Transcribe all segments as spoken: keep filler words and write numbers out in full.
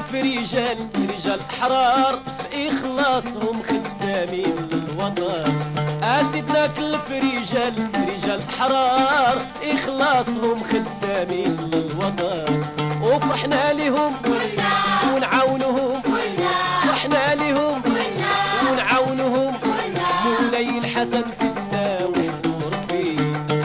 في رجال رجال احرار بإخلاصهم خدامين للوطن. اسيدنا كلف رجال رجال احرار إخلاصهم خدامين للوطن. وفرحنا لهم ونعاونهم، فرحنا لهم ونعاونهم. مولاي الحسن سيدنا وحضور فيه.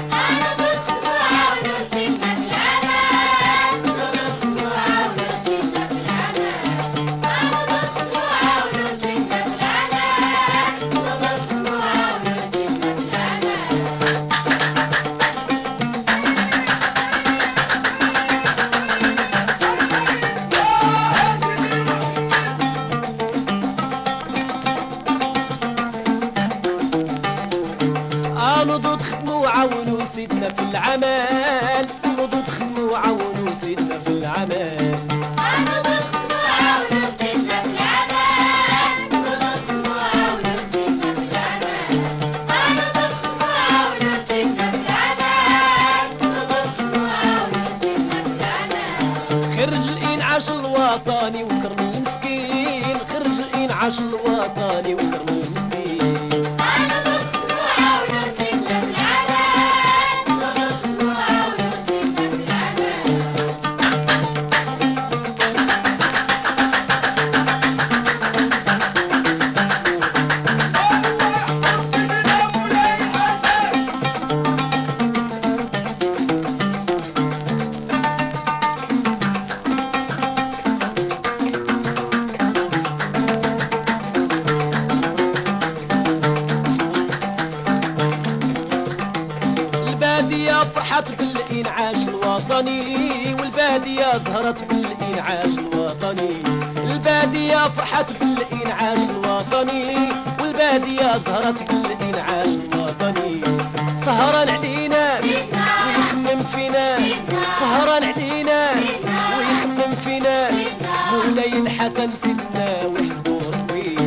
نضوض خدموا وعاونوا سيدنا في العمل، نضوض خدموا وعاونوا سيدنا في العمل. نضوض خدموا وعاونوا سيدنا في العمل، نضوض خدموا وعاونوا سيدنا في العمل. نضوض خدموا وعاونوا سيدنا في العمل، نضوض خدموا وعاونوا سيدنا في العمل. خرج الإنعاش الوطني وكرم المسكين، خرج الإنعاش الوطني وكرم المسكين. البادية فرحت بالإنعاش الوطني، والبادية زهرت بالإنعاش الوطني. البادية فرحت بالإنعاش الوطني، والبادية زهرت بالإنعاش الوطني. سهران علينا ويخمم فينا، سهران علينا ويخمم فينا. مولاي الحسن سيدنا وحضور فيه.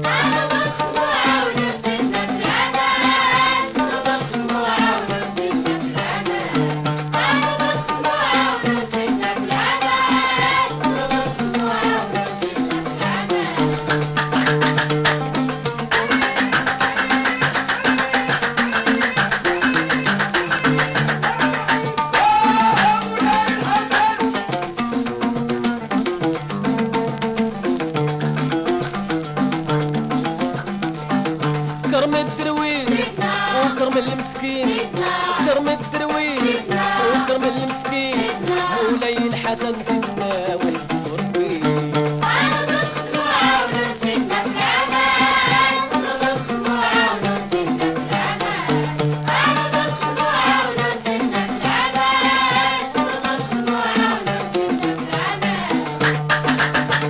كرم الدرويش وكرم المسكين، كرم الدرويش وكرم المسكين. مولاي الحسن سيدنا وحضور فيه. نضوض خدموا وعاونوا سيدنا في العمل، نضوض خدموا وعاونوا سيدنا في العمل. نضوض خدموا وعاونوا سيدنا في العمل، نضوض خدموا وعاونوا سيدنا في العمل.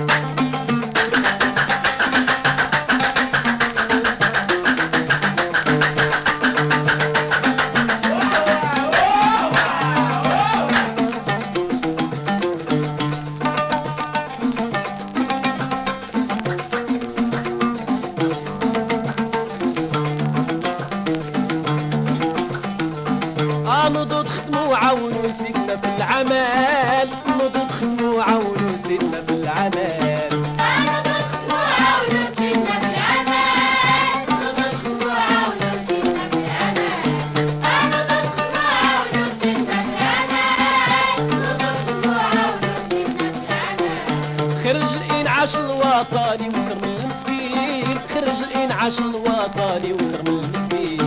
نضوض خدموا وعاونوا سيدنا في العمل، نضوض خدموا وعاونوا سيدنا في العمل. نضوض خدموا وعاونوا سيدنا في العمل، نضوض خدموا وعاونوا سيدنا في العمل. نضوض خدموا وعاونوا سيدنا في العمل، نضوض خدموا وعاونوا سيدنا في العمل. خرج الإنعاش الوطني وكرم المسكين، خرج الإنعاش الوطني وكرم المسكين.